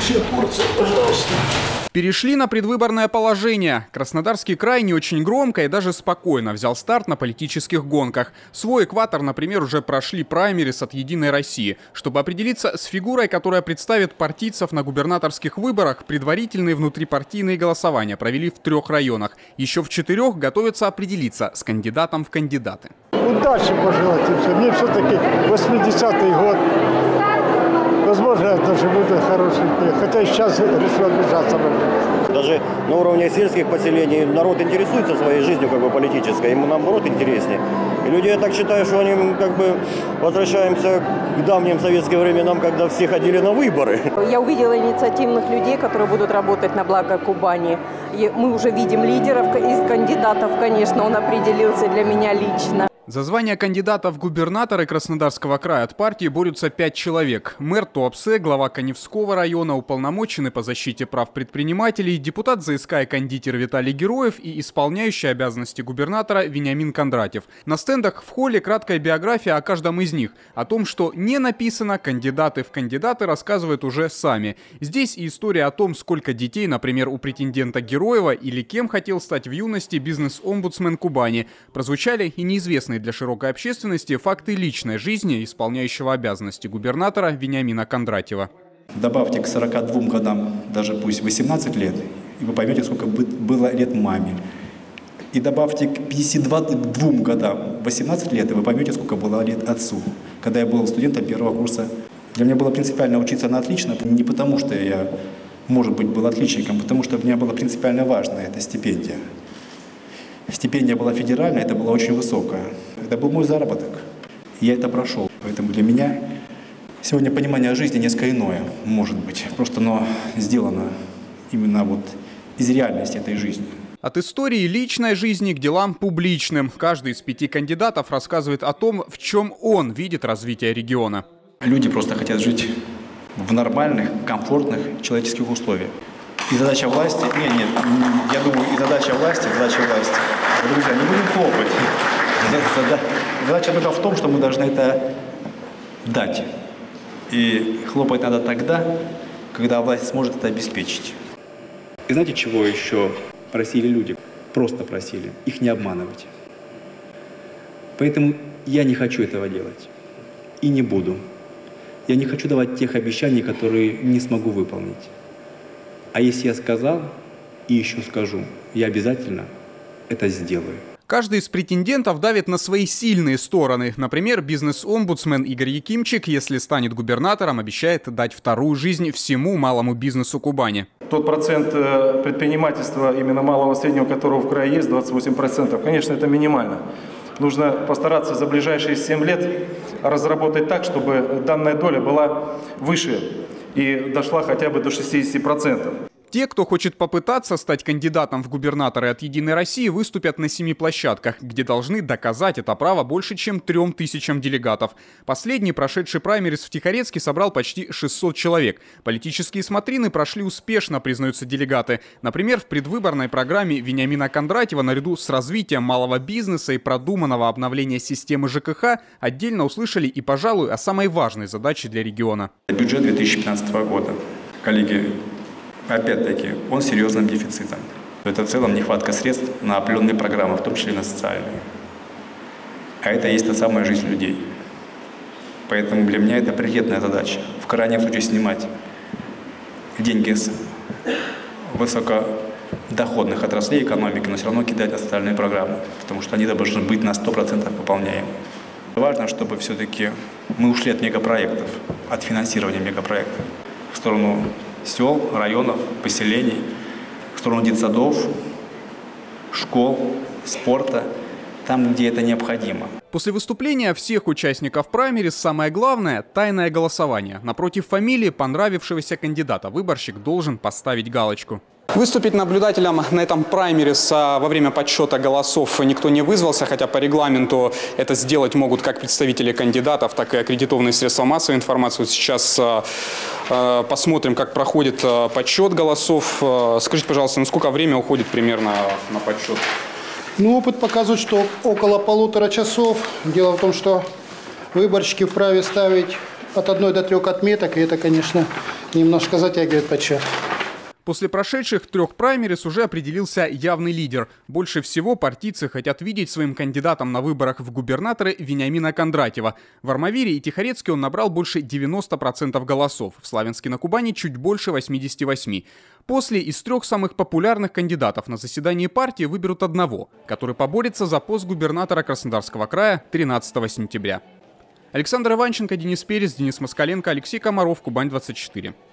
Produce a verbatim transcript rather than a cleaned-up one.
Следующая порция, пожалуйста. Перешли на предвыборное положение. Краснодарский край не очень громко и даже спокойно взял старт на политических гонках. Свой экватор, например, уже прошли праймерис от «Единой России». Чтобы определиться с фигурой, которая представит партийцев на губернаторских выборах, предварительные внутрипартийные голосования провели в трех районах. Еще в четырех готовятся определиться с кандидатом в кандидаты. Удачи пожелать им все. Мне все-таки восьмидесятый год. Возможно, я даже буду хороший, хотя сейчас решил обижаться. Даже на уровне сельских поселений народ интересуется своей жизнью как бы политической, ему наоборот интереснее. И люди, я так считаю, что они как бы возвращаемся к давним советским временам, когда все ходили на выборы. Я увидела инициативных людей, которые будут работать на благо Кубани. И мы уже видим лидеров из кандидатов, конечно, он определился для меня лично. За звание кандидата в губернаторы Краснодарского края от партии борются пять человек. Мэр Туапсе, глава Каневского района, уполномоченный по защите прав предпринимателей, депутат ЗСК и кондитер Виталий Героев и исполняющий обязанности губернатора Вениамин Кондратьев. На стендах в холле краткая биография о каждом из них. О том, что не написано, кандидаты в кандидаты рассказывают уже сами. Здесь и история о том, сколько детей, например, у претендента Героева, или кем хотел стать в юности бизнес-омбудсмен Кубани. Прозвучали и неизвестные для широкой общественности факты личной жизни исполняющего обязанности губернатора Вениамина Кондратьева. Добавьте к сорока двум годам, даже пусть восемнадцать лет, и вы поймете, сколько было лет маме. И добавьте к пятидесяти двум годам восемнадцать лет, и вы поймете, сколько было лет отцу. Когда я был студентом первого курса, для меня было принципиально учиться на отлично, не потому что я, может быть, был отличником, а потому что для меня было принципиально важно, это стипендия. Стипендия была федеральная, это была очень высокая. Это был мой заработок. Я это прошел. Поэтому для меня сегодня понимание жизни несколько иное, может быть. Просто оно сделано именно вот из реальности этой жизни. От истории личной жизни к делам публичным. Каждый из пяти кандидатов рассказывает о том, в чем он видит развитие региона. Люди просто хотят жить в нормальных, комфортных человеческих условиях. И задача власти, нет, нет, я думаю, и задача власти, задача власти, друзья, не будем хлопать. Задача только в том, что мы должны это дать. И хлопать надо тогда, когда власть сможет это обеспечить. И знаете, чего еще просили люди? Просто просили их не обманывать. Поэтому я не хочу этого делать. И не буду. Я не хочу давать тех обещаний, которые не смогу выполнить. А если я сказал и еще скажу, я обязательно это сделаю. Каждый из претендентов давит на свои сильные стороны. Например, бизнес-омбудсмен Игорь Якимчик, если станет губернатором, обещает дать вторую жизнь всему малому бизнесу Кубани. Тот процент предпринимательства именно малого и среднего, которого в крае есть, двадцать восемь процентов, конечно, это минимально. Нужно постараться за ближайшие семь лет разработать так, чтобы данная доля была выше и дошла хотя бы до шестидесяти процентов. Те, кто хочет попытаться стать кандидатом в губернаторы от «Единой России», выступят на семи площадках, где должны доказать это право больше, чем трем тысячам делегатов. Последний, прошедший праймерис в Тихорецке, собрал почти шестьсот человек. Политические смотрины прошли успешно, признаются делегаты. Например, в предвыборной программе Вениамина Кондратьева наряду с развитием малого бизнеса и продуманного обновления системы ЖКХ отдельно услышали и, пожалуй, о самой важной задаче для региона. Бюджет две тысячи пятнадцатого года. Коллеги, опять-таки, он серьезным дефицитом. Это в целом нехватка средств на определенные программы, в том числе и на социальные. А это и есть та самая жизнь людей. Поэтому для меня это приоритетная задача. В крайнем случае снимать деньги с высокодоходных отраслей экономики, но все равно кидать на социальные программы, потому что они должны быть на сто процентов выполняемы. Важно, чтобы все-таки мы ушли от мегапроектов, от финансирования мегапроектов в сторону сел, районов, поселений, в сторону детсадов, школ, спорта, там, где это необходимо. После выступления всех участников праймерис самое главное – тайное голосование. Напротив фамилии понравившегося кандидата выборщик должен поставить галочку. Выступить наблюдателем на этом праймерис во время подсчета голосов никто не вызвался, хотя по регламенту это сделать могут как представители кандидатов, так и аккредитованные средства массовой информации. Сейчас э, посмотрим, как проходит подсчет голосов. Скажите, пожалуйста, ну сколько времени уходит примерно на подсчет? Ну, опыт показывает, что около полутора часов. Дело в том, что выборщики вправе ставить от одной до трех отметок, и это, конечно, немножко затягивает подсчет. После прошедших трех праймерис уже определился явный лидер. Больше всего партийцы хотят видеть своим кандидатом на выборах в губернаторы Вениамина Кондратьева. В Армавире и Тихорецке он набрал больше девяноста процентов голосов, в Славянске на Кубани чуть больше восьмидесяти восьми процентов. После из трех самых популярных кандидатов на заседании партии выберут одного, который поборется за пост губернатора Краснодарского края тринадцатого сентября. Александр Иванченко, Денис Перец, Денис Москаленко, Алексей Комаров, Кубань двадцать четыре.